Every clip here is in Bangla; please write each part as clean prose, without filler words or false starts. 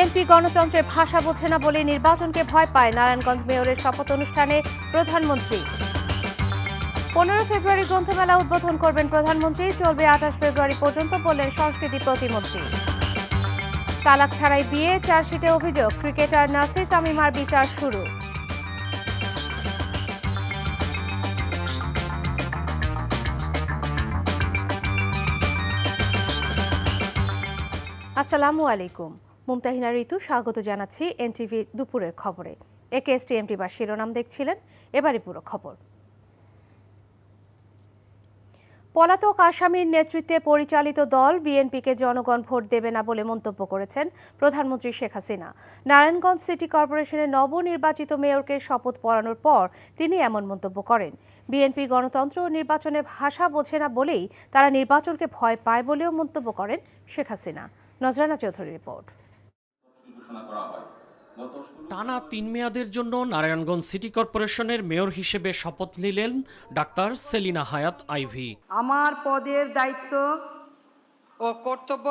বিএনপি গণতন্ত্রের ভাষা বোঝে না বলে নির্বাচনকে ভয় পায়। নারায়ণগঞ্জ মেয়রের শপথ অনুষ্ঠানে প্রধানমন্ত্রী। 15 ফেব্রুয়ারি গ্রন্থমেলা উদ্বোধন করবেন প্রধানমন্ত্রী। চলবে 28 ফেব্রুয়ারি পর্যন্ত বললেন সংস্কৃতি প্রতিমন্ত্রী। তালাক ছাড়াই বিয়ে, চার্জশিটে অভিযোগ ক্রিকেটার নাসির তামিমার বিচার শুরু। আসসালামু আলাইকুম। মুমতাহিনা ঋতু স্বাগত জানাচ্ছি এনটিভি দুপুরের খবরে। একেএসটিএমটি বা শিরোনাম দেখছিলেন, এবারে পুরো খবর। পলাতক আসামির নেতৃত্বে পরিচালিত দল বিএনপিকে জনগণ ভোট দেবে না বলে মন্তব্য করেছেন প্রধানমন্ত্রী শেখ হাসিনা। নারায়ণগঞ্জ সিটি কর্পোরেশনের নবনির্বাচিত মেয়রকে শপথ পড়ানোর পর তিনি এমন মন্তব্য করেন। বিএনপি গণতন্ত্র ও নির্বাচনের ভাষা বোঝে না বলেই তারা নির্বাচনকে ভয় পায় বলেও মন্তব্য করেন শেখ হাসিনা। নজরানা চৌধুরীর রিপোর্ট। টানা 3 মেয়াদের জন্য নারায়ণগঞ্জ সিটি কর্পোরেশনের মেয়র হিসেবে শপথ নিলেন ডাক্তার সেলিনা হায়াত আইভি। আমার পদের দায়িত্ব ও কর্তব্য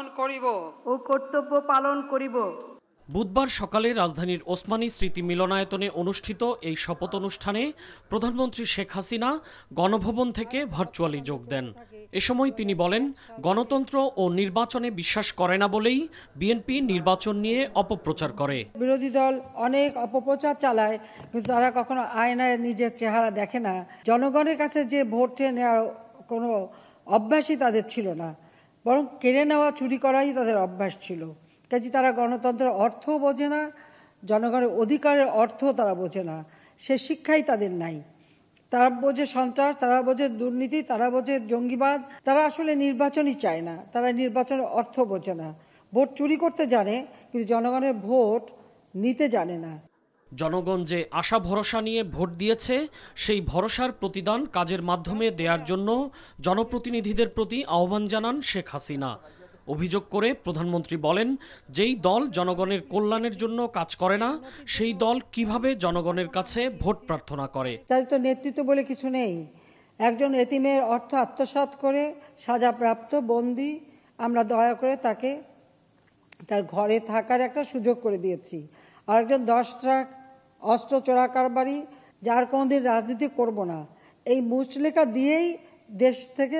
পালন করিব। বুধবার সকালে রাজধানীর ওসমানী স্মৃতি মিলনায়তনে অনুষ্ঠিত এই শপথ অনুষ্ঠানে প্রধানমন্ত্রী শেখ হাসিনা গণভবন থেকে ভার্চুয়ালি যোগ দেন। এ সময় তিনি বলেন, গণতন্ত্র ও নির্বাচনে বিশ্বাস করে না বলেই বিএনপি নির্বাচন নিয়ে অপপ্রচার করে। বিরোধী দল অনেক অপপ্রচার চালায়, কিন্তু তারা কখনো আয়নায় নিজের চেহারা দেখে না। জনগণের কাছে যে ভোট নেওয়ার কোনো অভ্যাসই তাদের ছিল না, বরং কেড়ে নেওয়া, চুরি করাই তাদের অভ্যাস ছিল। কাজে তারা গণতন্ত্রের অর্থ বোঝে না, জনগণের অধিকারের অর্থ তারা বোঝে না। সে শিক্ষাই তাদের নাই। তারা বোঝে সন্ত্রাস, তারা বোঝে দুর্নীতি, তারা বোঝে জঙ্গিবাদ। তারা আসলে নির্বাচনই চায় না, তারা নির্বাচনের অর্থ বোঝে না। ভোট চুরি করতে জানে, কিন্তু জনগণের ভোট নিতে জানে না। জনগণ যে আশা ভরসা নিয়ে ভোট দিয়েছে, সেই ভরসার প্রতিদান কাজের মাধ্যমে দেওয়ার জন্য জনপ্রতিনিধিদের প্রতি আহ্বান জানান শেখ হাসিনা। অভিযোগ করে প্রধানমন্ত্রী বলেন, যেই দল জনগণের কল্যাণের জন্য কাজ করে না, সেই দল কিভাবে জনগণের কাছে ভোট প্রার্থনা করে। তাদের তো নেতৃত্ব বলে কিছু নেই। একজন এতিমের অর্থ আত্মসাৎ করে সাজাপ্রাপ্ত বন্দী, আমরা দয়া করে তাকে তার ঘরে থাকার একটা সুযোগ করে দিয়েছি। আরেকজন 10 ট্রাক অস্ত্র চোরাকারবারি, যার কোনোদিন রাজনীতি করব না, এই মুচলেখা দিয়েই দেশ থেকে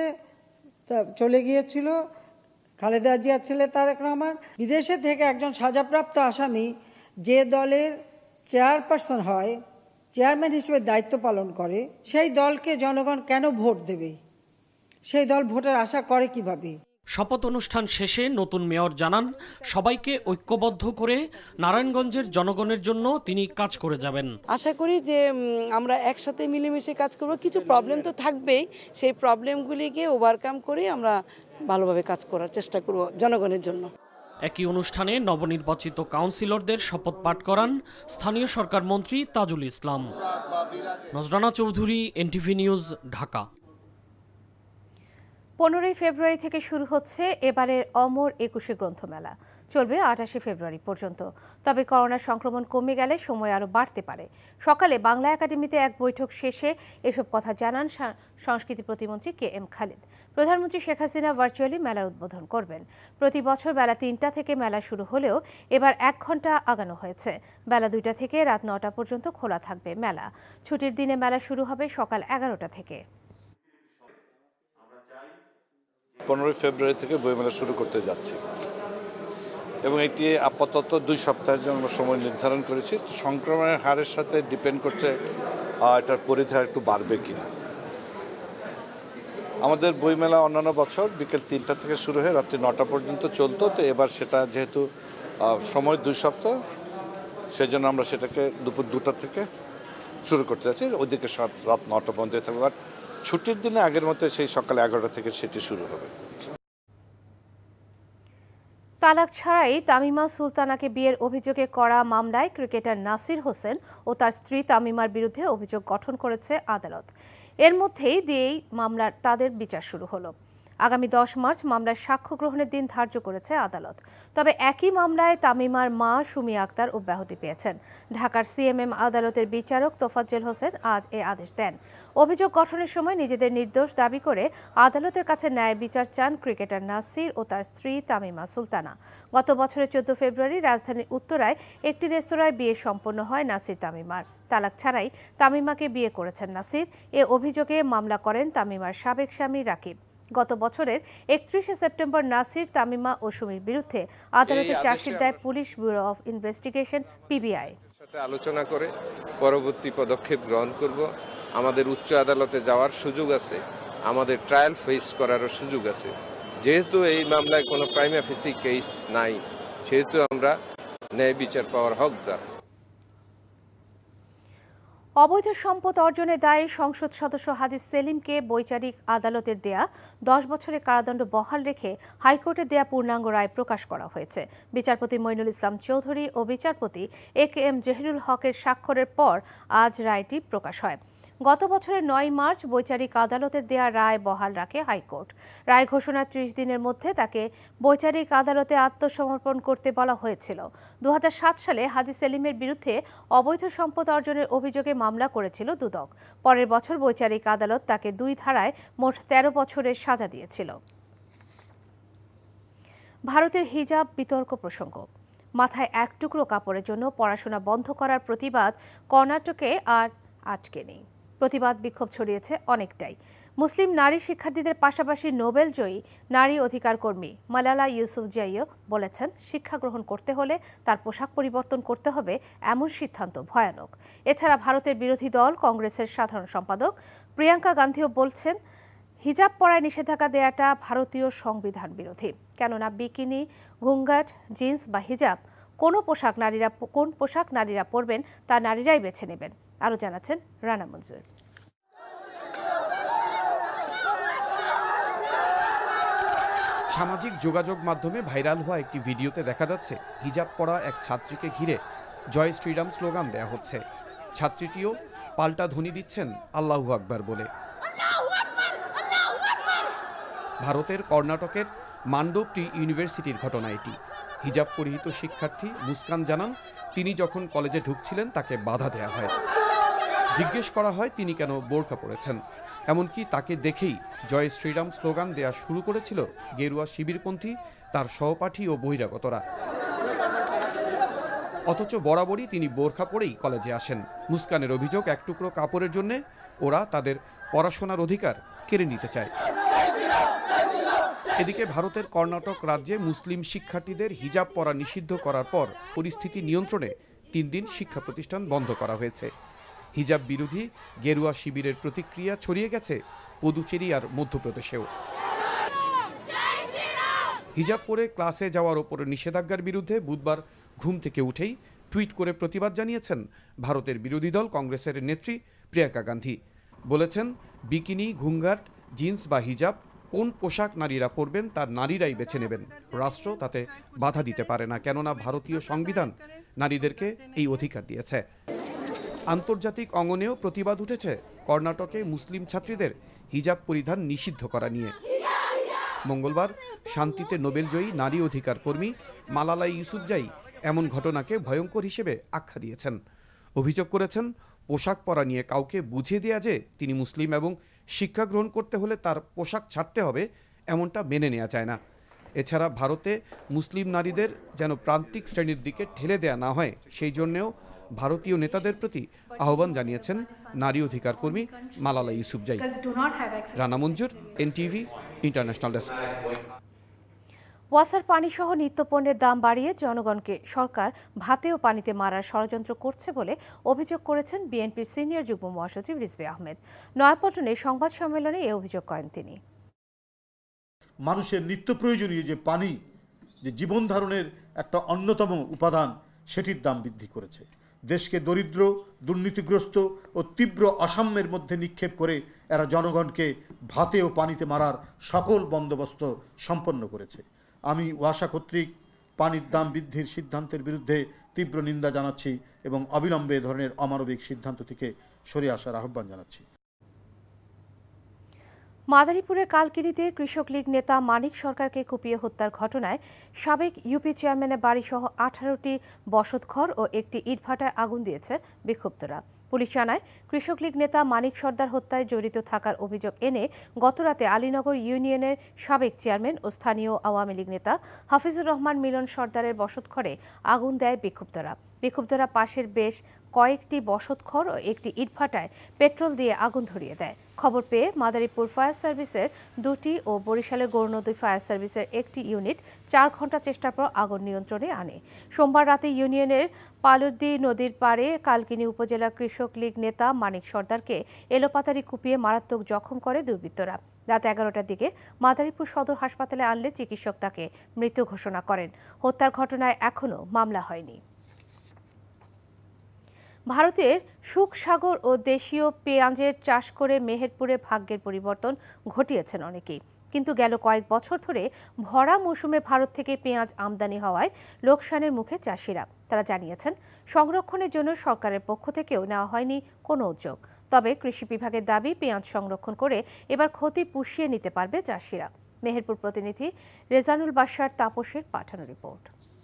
চলে গিয়েছিল খালেদা জিয়ার ছেলে তারেক রহমান। বিদেশে থেকে একজন সাজাপ্রাপ্ত আসামি যে দলের চেয়ারপারসন হয়, চেয়ারম্যান হিসেবে দায়িত্ব পালন করে, সেই দলকে জনগণ কেন ভোট দেবে? সেই দল ভোটের আশা করে কিভাবে? শপথ অনুষ্ঠান শেষে নতুন মেয়র জানান, সবাইকে ঐক্যবদ্ধ করে নারায়ণগঞ্জের জনগণের জন্য তিনি কাজ করে যাবেন। আশা করি যে আমরা একসাথে মিলেমিশে কাজ করব। কিছু প্রবলেম তো থাকবেই, সেই প্রবলেমগুলিকে ওভারকাম করে আমরা ভালোভাবে কাজ করার চেষ্টা করব জনগণের জন্য। একই অনুষ্ঠানে নবনির্বাচিত কাউন্সিলরদের শপথ পাঠ করান স্থানীয় সরকার মন্ত্রী Tajul Islam. Nazrana Chowdhury, NTV news, Dhaka. 15 February থেকে শুরু হচ্ছে এবারের অমর 21 গ্রন্থমেলা। চলবে 28 ফেব্রুয়ারি পর্যন্ত। তবে করোনা সংক্রমণ কমে গেলে সময় আরও বাড়তে পারে। সকালে বাংলা একাডেমিতে এক বৈঠক শেষে এসব কথা জানান সংস্কৃতি প্রতিমন্ত্রী KM খালিদ। প্রধানমন্ত্রী শেখ হাসিনা ভার্চুয়ালি মেলার উদ্বোধন করবেন। প্রতি বছর বেলা 3টা থেকে মেলা শুরু হলেও এবার 1 ঘন্টা আগানো হয়েছে। বেলা 2টা থেকে রাত 9টা পর্যন্ত খোলা থাকবে মেলা। ছুটির দিনে মেলা শুরু হবে সকাল 11টা থেকে। 15 ফেব্রুয়ারি থেকে বইমেলা শুরু করতে যাচ্ছি এবং এটি আপাতত 2 সপ্তাহের জন্য সময় নির্ধারণ করেছি। সংক্রমণের হারের সাথে ডিপেন্ড করছে এটার পরিধি একটু বাড়বে কিনা। আমাদের বইমেলা অন্যান্য বছর বিকেল 3টা থেকে শুরু হয়ে রাত্রি 9টা পর্যন্ত চলতো, তো এবার সেটা যেহেতু সময় 2 সপ্তাহ, সেজন্য আমরা সেটাকে দুপুর 2টা থেকে শুরু করতে যাচ্ছি। ওইদিকে রাত 9টা পর্যন্ত থাকবে। আর ছুটির দিনে আগের মতো সেই সকাল 11টা থেকে সেটি শুরু হবে। তালাক ছাড়াই তামিমা সুলতানাকে বিয়ের অভিযোগে করা মামলায় ক্রিকেটার নাসির হোসেন ও তার স্ত্রী তামিমার বিরুদ্ধে অভিযোগ গঠন করেছে আদালত। এর মধ্যেই দিয়েই মামলার তাদের বিচার শুরু হলো। আগামী 10 মার্চ মামলার সাক্ষ্য গ্রহণের দিন ধার্য করেছে আদালত। তবে একই মামলায় তামিমার মা সুমি আক্তার অব্যাহতি পেয়েছেন। ঢাকার সিএমএম আদালতের বিচারক তোফাজ্জল হোসেন আজ এ আদেশ দেন। অভিযোগ গঠনের সময় নিজেদের নির্দোষ দাবি করে আদালতের কাছে ন্যায় বিচার চান ক্রিকেটার নাসির ও তার স্ত্রী তামিমা সুলতানা। গত বছরের 14 ফেব্রুয়ারি রাজধানীর উত্তরায় একটি রেস্তোরাঁয় বিয়ে সম্পন্ন হয় নাসির তামিমার। তালাক ছাড়াই তামিমাকে বিয়ে করেছেন নাসির। এ অভিযোগে মামলা করেন তামিমার সাবেক স্বামী রাকিব। গত বছরের 31 সেপ্টেম্বর নাসির, তামিমা ও সুমির বিরুদ্ধে আদালতে চার্জশিট দেয় police bureau of investigation PBI. সাথে আলোচনা করে পরবর্তী পদক্ষেপ গ্রহণ করব। আমাদের উচ্চ আদালতে যাওয়ার সুযোগ আছে, আমাদের ট্রায়াল ফেস করারও সুযোগ আছে। যেহেতু এই মামলায় কোনো প্রাইমা ফেসি কেস নাই, সেহেতু আমরা ন্যায় বিচার পাওয়ার হকদার। অবৈধ সম্পদ অর্জনে দায়ী সংসদ সদস্য হাজী সেলিমকে বৈচারিক আদালতের দেয়া 10 বছরের কারাদণ্ড বহাল রেখে হাইকোর্টের দেয়া পূর্ণাঙ্গ রায় প্রকাশ করা হয়েছে। বিচারপতি মইনুল ইসলাম চৌধুরী ও বিচারপতি এ.কে.এম. জহিরুল হকের স্বাক্ষরের পর আজ রায়টি প্রকাশ হয়। গত বছরের 9 মার্চ বৈচারিক আদালতের দেয়া রায় বহাল রাখে হাইকোর্ট। রায় ঘোষণার 30 দিনের মধ্যে তাকে বৈচারিক আদালতে আত্মসমর্পণ করতে বলা হয়েছিল। 2007 সালে হাজী সেলিমের বিরুদ্ধে অবৈধ সম্পদ অর্জনের অভিযোগে মামলা করেছিল দুদক। পরের বছর বৈচারিক আদালত তাকে 2 ধারায় মোট 13 বছরের সাজা দিয়েছিল। ভারতের হিজাব বিতর্ক প্রসঙ্গ। মাথায় এক টুকরো কাপড়ের জন্য পড়াশোনা বন্ধ করার প্রতিবাদ কর্ণাটকে আর আটকে নেই। প্রতিবাদ বিক্ষোভ ছড়িয়েছে অনেকটাই। মুসলিম নারী শিক্ষার্থীদের পাশাপাশি নোবেল জয়ী নারী অধিকার কর্মী মালালা ইউসুফজাইও বলেছেন, শিক্ষা গ্রহণ করতে হলে তার পোশাক পরিবর্তন করতে হবে, এমন সিদ্ধান্ত ভয়ানক। এছাড়া ভারতের বিরোধী দল কংগ্রেসের সাধারণ সম্পাদক প্রিয়াঙ্কা গান্ধীও বলছেন, হিজাব পরায় নিষেধাজ্ঞা দেয়াটা ভারতীয় সংবিধান বিরোধী। কেননা বিকিনি, ঘুঙ্গাট, জিন্স বা হিজাব কোন পোশাক নারীরা পরবেন তা নারীরাই বেছে নেবেন। আরো জানাচ্ছেন রানা মঞ্জুর। সামাজিক যোগাযোগ মাধ্যমে ভাইরাল হওয়া একটি ভিডিওতে দেখা যাচ্ছে হিজাব পরা এক ছাত্রীকে ঘিরে জয় শ্রীরাম স্লোগান দেয়া হচ্ছে। ছাত্রীটিও পাল্টা ধ্বনি দিচ্ছেন আল্লাহু আকবার বলে। ভারতের কর্ণাটকের মান্ডোপটি ইউনিভার্সিটির ঘটনা এটি। হিজাব পরিহিত শিক্ষার্থী মুস্কান জানান, তিনি যখন কলেজে ঢুকছিলেন তাকে বাধা দেয়া হয়। জিজ্ঞেস করা হয় তিনি কেন বোরকা পরেছেন। এমনকি তাকে দেখেই জয় শ্রীরাম স্লোগান দেয়া শুরু করেছিল গেরুয়া শিবিরপন্থী, তার সহপাঠী ও বহিরাগতরা। অথচ বরাবরই তিনি বোরখা পরেই কলেজে আসেন। মুস্কানের অভিযোগ, এক টুকরো কাপড়ের জন্য ওরা তাদের পড়াশোনার অধিকার কেড়ে নিতে চায়। এদিকে ভারতের কর্ণাটক রাজ্যে মুসলিম শিক্ষার্থীদের হিজাব পরা নিষিদ্ধ করার পর পরিস্থিতি নিয়ন্ত্রণে 3 দিন শিক্ষা প্রতিষ্ঠান বন্ধ করা হয়েছে। হিজাব বিরোধী গেরুয়া শিবিরের প্রতিক্রিয়া ছড়িয়ে গেছে পুদুচেরি আর মধ্যপ্রদেশেও। হিজাব পরে ক্লাসে যাওয়ার ওপর নিষেধাজ্ঞার বিরুদ্ধে বুধবার ঘুম থেকে উঠেই টুইট করে প্রতিবাদ জানিয়েছেন ভারতের বিরোধী দল কংগ্রেসের নেত্রী প্রিয়াঙ্কা গান্ধী। বলেছেন, বিকিনি, ঘুঙ্গাট, জিন্স বা হিজাব কোন পোশাক নারীরা পরবেন তার নারীরাই বেছে নেবেন। রাষ্ট্র তাতে বাধা দিতে পারে না, কেননা ভারতীয় সংবিধান নারীদেরকে এই অধিকার দিয়েছে। আন্তর্জাতিক অঙ্গনেও প্রতিবাদ উঠেছে কর্ণাটকে মুসলিম ছাত্রীদের হিজাব পরিধান নিষিদ্ধ করা নিয়ে। মঙ্গলবার শান্তিতে নোবেলজয়ী নারী অধিকার কর্মী মালালা ইউসুফজাই এমন ঘটনাকে ভয়ঙ্কর হিসেবে আখ্যা দিয়েছেন। অভিযোগ করেছেন, পোশাক পরা নিয়ে কাউকে বুঝিয়ে দেয়া যে তিনি মুসলিম এবং শিক্ষা গ্রহণ করতে হলে তার পোশাক ছাড়তে হবে, এমনটা মেনে নেওয়া যায় না। এছাড়া ভারতে মুসলিম নারীদের যেন প্রান্তিক শ্রেণীর দিকে ঠেলে দেয়া না হয়, সেই জন্যেও ভারতীয় নেতাদের প্রতি আহ্বান জানিয়েছেন নারী অধিকার কর্মী Malala Yousafzai. Rana Manzur, NTV, international desk. ওয়াসার পানি সহ নিত্যপণ্যের দাম বাড়িয়ে জনগণকে সরকার ভাতে ও পানিতে মারার ষড়যন্ত্র করছে বলে অভিযোগ করেছেন বিএনপির সিনিয়র যুগ্ম মহাসচিব রিজভী আহমেদ। নয়াপল্টনে সংবাদ সম্মেলনে এই অভিযোগ করেন তিনি। মানুষের নিত্য প্রয়োজনীয় যে পানি, যে জীবন ধারণের একটা অন্যতম উপাদান, সেটির দাম বৃদ্ধি করেছে। দেশকে দরিদ্র, দুর্নীতিগ্রস্ত ও তীব্র অসাম্যের মধ্যে নিক্ষেপ করে এরা জনগণকে ভাতে ও পানিতে মারার সকল বন্দোবস্ত সম্পন্ন করেছে। আমি ওয়াসা কর্তৃক পানির দাম বৃদ্ধির সিদ্ধান্তের বিরুদ্ধে তীব্র নিন্দা জানাচ্ছি এবং অবিলম্বে এ ধরনের অমানবিক সিদ্ধান্ত থেকে সরে আসার আহ্বান জানাচ্ছি। মাদারীপুরের কালকিনিতে কৃষক লীগ নেতা মানিক সরকারকে কুপিয়ে হত্যার ঘটনায় সাবেক ইউপি চেয়ারম্যানের বাড়িসহ 18টি বসতঘর ও একটি ইটভাটায় আগুন দিয়েছে বিক্ষুব্ধরা। পুলিশ জানায়, কৃষক লীগ নেতা মানিক সর্দার হত্যায় জড়িত থাকার অভিযোগ এনে গতরাতে আলীনগর ইউনিয়নের সাবেক চেয়ারম্যান ও স্থানীয় আওয়ামী লীগ নেতা হাফিজুর রহমান মিলন সর্দারের বসতঘরে আগুন দেয় বিক্ষুব্ধরা পাশের বেশ কয়েকটি বসতঘর ও একটি ইটভাটায় পেট্রোল দিয়ে আগুন ধরিয়ে দেয়। খবর পেয়ে মাদারীপুর ফায়ার সার্ভিসের 2টি ও বরিশালের গৌরনদী ফায়ার সার্ভিসের 1টি ইউনিট 4 ঘণ্টা চেষ্টার পর আগুন নিয়ন্ত্রণে আনে। সোমবার রাতে ইউনিয়নের পালুরদি নদীর পাড়ে কালকিনি উপজেলা কৃষক লীগ নেতা মানিক সর্দারকে এলোপাতাড়ি কুপিয়ে মারাত্মক জখম করে দুর্বৃত্তরা। রাত 11টার দিকে মাদারীপুর সদর হাসপাতালে আনলে চিকিৎসক তাকে মৃত ঘোষণা করেন। হত্যার ঘটনায় এখনও মামলা হয়নি। ভারতের শুকসাগর ও দেশীয় পেঁয়াজের চাষ করে মেহেরপুরে ভাগ্যের পরিবর্তন ঘটিয়েছেন অনেকেই। কিন্তু গেল কয়েক বছর ধরে ভরা মৌসুমে ভারত থেকে পেঁয়াজ আমদানি হওয়ায় লোকসানের মুখে চাষিরা। তারা জানিয়েছেন, সংরক্ষণের জন্য সরকারের পক্ষ থেকেও নেওয়া হয়নি কোনো উদ্যোগ। তবে কৃষি বিভাগের দাবি, পেঁয়াজ সংরক্ষণ করে এবার ক্ষতি পুষিয়ে নিতে পারবে চাষিরা। মেহেরপুর প্রতিনিধি রেজানুল বাশার তাপসের পাঠানো রিপোর্ট।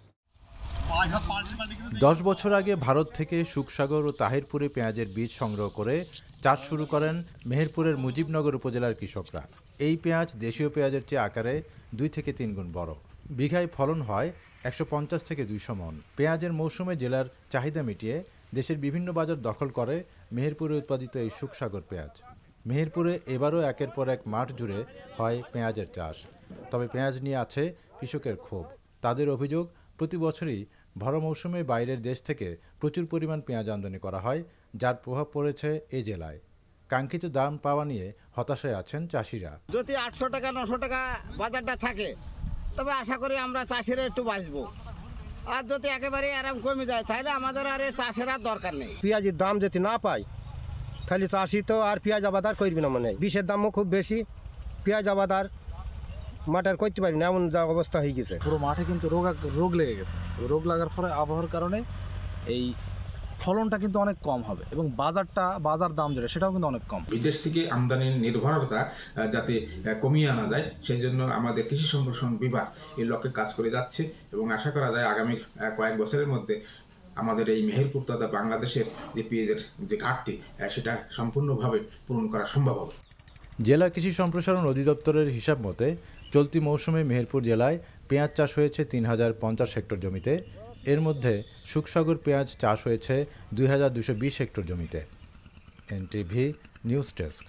10 বছর আগে ভারত থেকে শুকসাগর ও তাহিরপুরে পেঁয়াজের বীজ সংগ্রহ করে চাষ শুরু করেন মেহেরপুরের মুজিবনগর উপজেলার কৃষকরা। এই পেঁয়াজ দেশীয় পেঁয়াজের চেয়ে আকারে 2 থেকে 3 গুণ বড়। বিঘায় ফলন হয় 150 থেকে 200 মন। পেঁয়াজের মৌসুমে জেলার চাহিদা মিটিয়ে দেশের বিভিন্ন বাজার দখল করে মেহেরপুরে উৎপাদিত এই শুকসাগর পেঁয়াজ। মেহেরপুরে এবারও একের পর এক মাঠ জুড়ে হয় পেঁয়াজের চাষ। তবে পেঁয়াজ নিয়ে আছে কৃষকের ক্ষোভ। তাদের অভিযোগ, প্রতি বছরই ভরা মৌসুমে বাইরের দেশ থেকে প্রচুর পরিমাণ পেঁয়াজ আমদানি করা হয়, যার প্রভাব পড়েছে এই জেলায়। কাঙ্ক্ষিত দাম পাওয়া নিয়ে হতাশায় আছেন চাষিরা। যদি 800 টাকা 900 টাকা বাজারটা থাকে, তবে আশা করি আমরা চাষিরা একটু বাঁচবো। আর যদি একেবারে আরাম কমে যায়, তাহলে আমাদের আর এই চাষের আর দরকার নেই। পেঁয়াজের দাম যদি না পাই, তাহলে চাষি তো আর পেঁয়াজ আবাদ করবি না। মানে বিষের দামও খুব বেশি, পেঁয়াজ আবাদ আর মাটার করতে পারবি না, এমন যা অবস্থা হয়ে গেছে। পুরো মাঠে কিন্তু রোগ লেগে গেছে। রোগ লাগার ফলে আবহাওয়ার কারণে এই ফলনটা কিন্তু অনেক কম হবে এবং বাজার দাম যেটা সেটাও কিন্তু অনেক কম। বিদেশ থেকে আমদানির নির্ভরতা যাতে কমিয়ে আনা যায়, সেই জন্য আমাদের কৃষি সম্প্রসারণ বিভাগ এই লক্ষ্যে কাজ করে যাচ্ছে এবং আশা করা যায় আগামী কয়েক বছরের মধ্যে আমাদের এই মেহেরপুর তথা বাংলাদেশের যে পেঁয়াজের যে ঘাটতি, সেটা সম্পূর্ণভাবে পূরণ করা সম্ভব হবে। জেলা কৃষি সম্প্রসারণ অধিদপ্তরের হিসাব মতে চলতি মৌসুমে মেহেরপুর জেলায় পেঁয়াজ চাষ হয়েছে 3050 হেক্টর জমিতে। এর মধ্যে শুকসাগর পেঁয়াজ চাষ হয়েছে 2220 হেক্টর জমিতে। NTV news desk.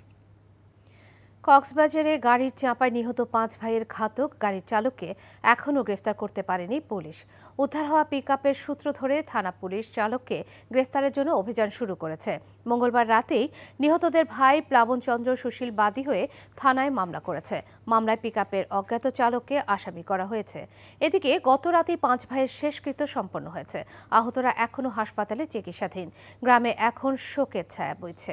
কক্সবাজারে গাড়ির চাপায় নিহত 5 ভাইয়ের ঘাতক গাড়ির চালককে এখনও গ্রেফতার করতে পারেনি পুলিশ। উদ্ধার হওয়া পিকআপের সূত্র ধরে থানা পুলিশ চালককে গ্রেফতারের জন্য অভিযান শুরু করেছে। মঙ্গলবার রাতেই নিহতদের ভাই প্লাবন চন্দ্র সুশীল বাদী হয়ে থানায় মামলা করেছে। মামলায় পিকআপের অজ্ঞাত চালককে আসামি করা হয়েছে। এদিকে গত রাতেই 5 ভাইয়ের শেষকৃত্য সম্পন্ন হয়েছে। আহতরা এখনও হাসপাতালে চিকিৎসাধীন। গ্রামে এখন শোকের ছায়া বইছে।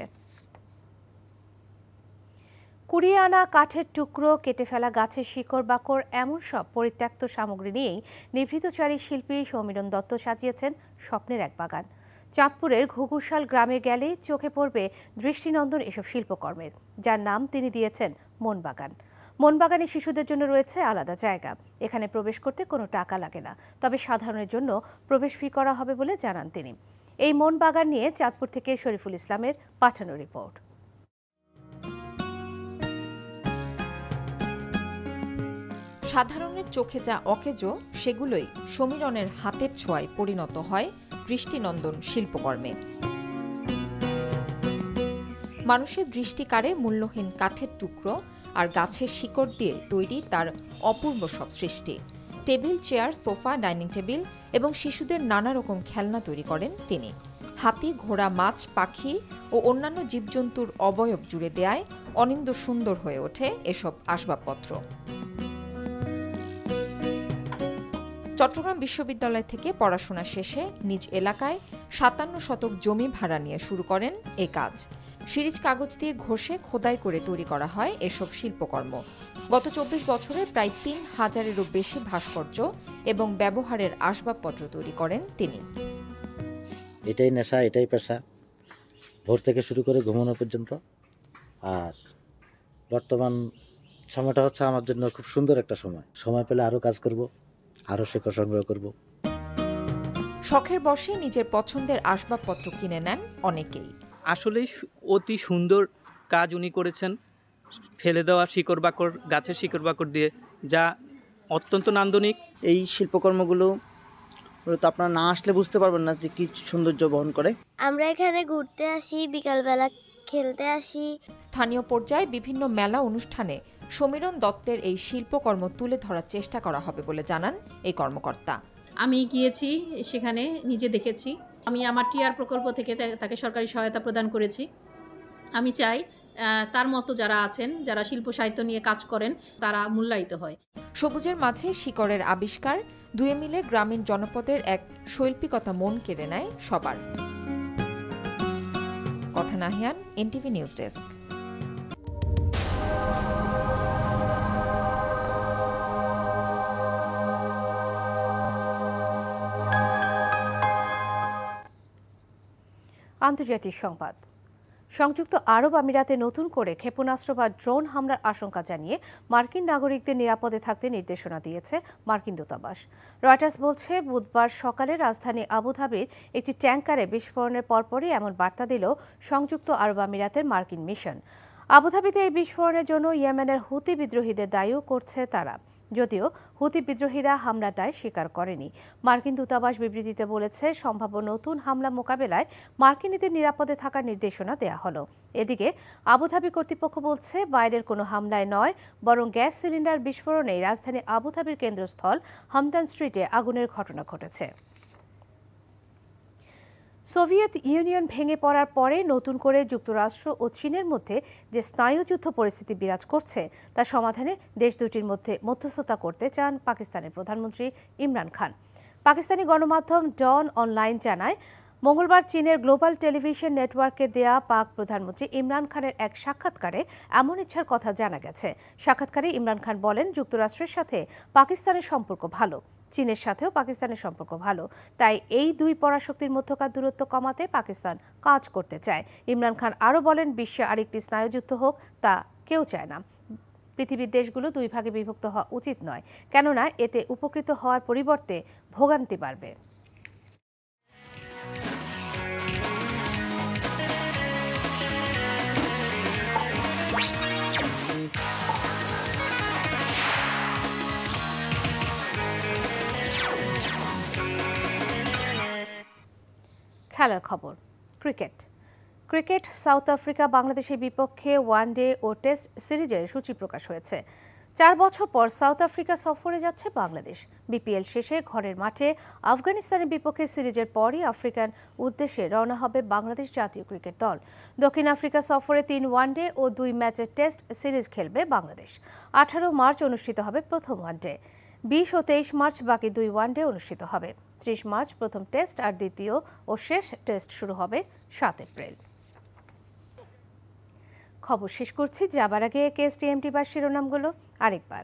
কুড়িয়ে আনা কাঠের টুকরো, কেটে ফেলা গাছের শিকড় বাকড়, এমন সব পরিত্যক্ত সামগ্রী নিয়েই নিভৃতচারী শিল্পী সমীরণ দত্ত সাজিয়েছেন স্বপ্নের এক বাগান। চাঁদপুরের ঘুঘুশাল গ্রামে গেলে চোখে পড়বে দৃষ্টিনন্দন এসব শিল্পকর্মের, যার নাম তিনি দিয়েছেন মন বাগান। মন বাগানে শিশুদের জন্য রয়েছে আলাদা জায়গা। এখানে প্রবেশ করতে কোনো টাকা লাগে না, তবে সাধারণের জন্য প্রবেশ ফি করা হবে বলে জানান তিনি। এই মন বাগান নিয়ে চাঁদপুর থেকে শরীফুল ইসলামের পাঠানো রিপোর্ট। সাধারণের চোখে যা অকেজো, সেগুলোই সমীরণের হাতের ছোঁয়ায় পরিণত হয় দৃষ্টিনন্দন শিল্পকর্মে। মানুষের দৃষ্টি কাড়ে মূল্যহীন কাঠের টুকরো আর গাছের শিকড় দিয়ে তৈরি তার অপূর্ব সব সৃষ্টি। Table, chair, sofa, dining table এবং শিশুদের নানা রকম খেলনা তৈরি করেন তিনি। হাতি, ঘোড়া, মাছ, পাখি ও অন্যান্য জীবজন্তুর অবয়ব জুড়ে দেয়ায় অনিন্দ্য সুন্দর হয়ে ওঠে এসব আসবাবপত্র। চট্টগ্রাম বিশ্ববিদ্যালয় থেকে পড়াশোনা শেষে নিজ এলাকায় 57 শতক জমি ভাড়া নিয়ে শুরু করেন এ কাজ। সিরিজ কাগজ দিয়ে ঘষে খোদাই করে তৈরি করা হয় এসব শিল্পকর্ম। গত 24 বছরে প্রায় 3000-এরও বেশি ভাস্কর্য এবং ব্যবহারের আসবাবপত্র তৈরি করেন তিনি। এটাই নেশা, এটাই পেশা, ভোর থেকে শুরু করে ঘুমানো পর্যন্ত। আর বর্তমান সময়টা হচ্ছে আমার জন্য খুব সুন্দর একটা সময় পেলে আরও কাজ করব, আরও শেখা সংগ্রহ করব। শখের বশে নিজের পছন্দের আসবাবপত্র কিনে নেন অনেকেই। আসলেই অতি সুন্দর কাজ উনি করেছেন, ফেলে দেওয়া শিকড় বাকড়, গাছের শিকড় বাকড় দিয়ে, যা অত্যন্ত নান্দনিক। এই শিল্পকর্মগুলো তো আপনারা না আসলে বুঝতে পারবেন না যে কি সৌন্দর্য বহন করে। আমরা এখানে ঘুরতে আসি, বিকালবেলা খেলতে আসি। স্থানীয় পর্যায়ে বিভিন্ন মেলা অনুষ্ঠানে সমীরণ দত্তের এই শিল্পকর্ম তুলে ধরার চেষ্টা করা হবে বলে জানান এই কর্মকর্তা। আমি গিয়েছি, সেখানে নিজে দেখেছি। আমি আমার টিআর প্রকল্প থেকে তাকে সরকারি সহায়তা প্রদান করেছি। আমি চাই তার মতো যারা আছেন, যারা শিল্প সাহিত্য নিয়ে কাজ করেন, তারা মূল্যায়িত হয়। সবুজের মাঝে শিকড়ের আবিষ্কার দুয়ে মিলে গ্রামীণ জনপদের এক শৈল্পিকতা মন কেড়ে নেয় সবার। কথা নাহিয়ান, এনটিভি নিউজ ডেস্ক। আন্তর্জাতিক সংবাদ। সংযুক্ত আরব আমিরাতে নতুন করে ক্ষেপণাস্ত্র বা ড্রোন হামলার আশঙ্কা জানিয়ে মার্কিন নাগরিকদের নিরাপদে থাকতে নির্দেশনা দিয়েছে মার্কিন দূতাবাস। রয়টার্স বলছে, বুধবার সকালে রাজধানী আবুধাবির একটি ট্যাঙ্কারে বিস্ফোরণের পরপরই এমন বার্তা দিল সংযুক্ত আরব আমিরাতের মার্কিন মিশন। আবুধাবিতে এই বিস্ফোরণের জন্য ইয়েমেনের হুতি বিদ্রোহীদের দায়ীও করছে তারা, যদিও হুতি বিদ্রোহীরা হামলা দায় স্বীকার করেনি। মার্কিন দূতাবাস বিবৃতিতে বলেছে, সম্ভাব্য নতুন হামলা মোকাবেলায় মার্কিনীদের নিরাপদে থাকার নির্দেশনা দেয়া হলো। এদিকে আবুধাবি কর্তৃপক্ষ বলছে, বাইরের কোনো হামলায় নয়, বরং গ্যাস সিলিন্ডার বিস্ফোরণেই রাজধানী আবুধাবির কেন্দ্রস্থল হামদান স্ট্রিটে আগুনের ঘটনা ঘটেছে। সোভিয়েত ইউনিয়ন ভেঙে পড়ার পরে নতুন করে যুক্তরাষ্ট্র ও চীনের মধ্যে যে স্নায়ুযুদ্ধ পরিস্থিতি বিরাজ করছে তার সমাধানে দেশ দুটির মধ্যে মধ্যস্থতা করতে চান পাকিস্তানের প্রধানমন্ত্রী ইমরান খান। পাকিস্তানি গণমাধ্যম ডন অনলাইন জানায়, মঙ্গলবার চীনের গ্লোবাল টেলিভিশন নেটওয়ার্কে দেয়া পাক প্রধানমন্ত্রী ইমরান খানের এক সাক্ষাৎকারে এমন ইচ্ছার কথা জানা গেছে। সাক্ষাৎকারে ইমরান খান বলেন, যুক্তরাষ্ট্রের সাথে পাকিস্তানের সম্পর্ক ভালো, চীনের সাথেও পাকিস্তানের সম্পর্ক ভালো, তাই এই দুই পরাশক্তির মধ্যকার দূরত্ব কমাতে পাকিস্তান কাজ করতে চায়। ইমরান খান আরও বলেন, বিশ্বে আরেকটি স্নায়ুযুদ্ধ হোক তা কেউ চায় না। পৃথিবীর দেশগুলো দুই ভাগে বিভক্ত হওয়া উচিত নয়, কেননা এতে উপকৃত হওয়ার পরিবর্তে ভোগান্তি বাড়বে। খেলার খবর। ক্রিকেট সাউথ আফ্রিকা বাংলাদেশের বিপক্ষে ওয়ানডে ও টেস্ট সিরিজের সূচি প্রকাশ হয়েছে। 4 বছর পর সাউথ আফ্রিকা সফরে যাচ্ছে বাংলাদেশ। বিপিএল শেষে ঘরের মাঠে আফগানিস্তানের বিপক্ষে সিরিজের পরই আফ্রিকান উদ্দেশ্যে রওনা হবে বাংলাদেশ জাতীয় ক্রিকেট দল। দক্ষিণ আফ্রিকা সফরে 3 ওয়ানডে ও 2 ম্যাচের টেস্ট সিরিজ খেলবে বাংলাদেশ। 18 মার্চ অনুষ্ঠিত হবে প্রথম ওয়ানডে, 20 ও 23 মার্চ বাকি 2 ওয়ানডে অনুষ্ঠিত হবে। 30 মার্চ প্রথম টেস্ট আর দ্বিতীয় ও শেষ টেস্ট শুরু হবে 7 এপ্রিল। খবর শেষ করছি, যাবার আগে কেএসটিএমটি বা শিরোনামগুলো আরেকবার।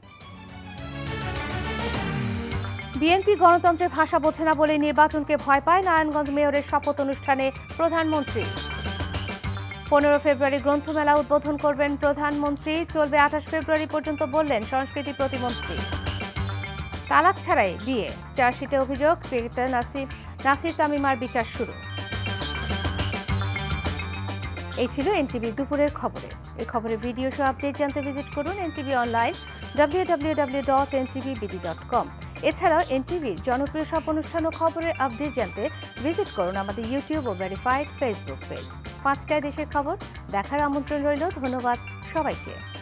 বিএনপি গণতন্ত্রের ভাষা বোঝে না বলে নির্বাচনকে ভয় পায়, নারায়ণগঞ্জ মেয়রের শপথ অনুষ্ঠানে প্রধানমন্ত্রী। 15 ফেব্রুয়ারি গ্রন্থমেলা উদ্বোধন করবেন প্রধানমন্ত্রী, চলবে 28 ফেব্রুয়ারি পর্যন্ত বললেন সংস্কৃতি প্রতিমন্ত্রী। তালাক ছাড়াই বিয়ে, চার্জশিটে অভিযোগ, ক্রিকেটার নাসির তামিমার বিচার শুরু। এই ছিল এনটিভি দুপুরের খবরে। এই খবরের ভিডিও সহ আপডেট জানতে ভিজিট করুন এনটিভি অনলাইন www.ntvbd.com। এছাড়াও এনটিভির জনপ্রিয় সব অনুষ্ঠান ও খবরের আপডেট জানতে ভিজিট করুন আমাদের ইউটিউব ও ভেরিফাইড ফেসবুক পেজ। 5টায় দেশের খবর দেখার আমন্ত্রণ রইল। ধন্যবাদ সবাইকে।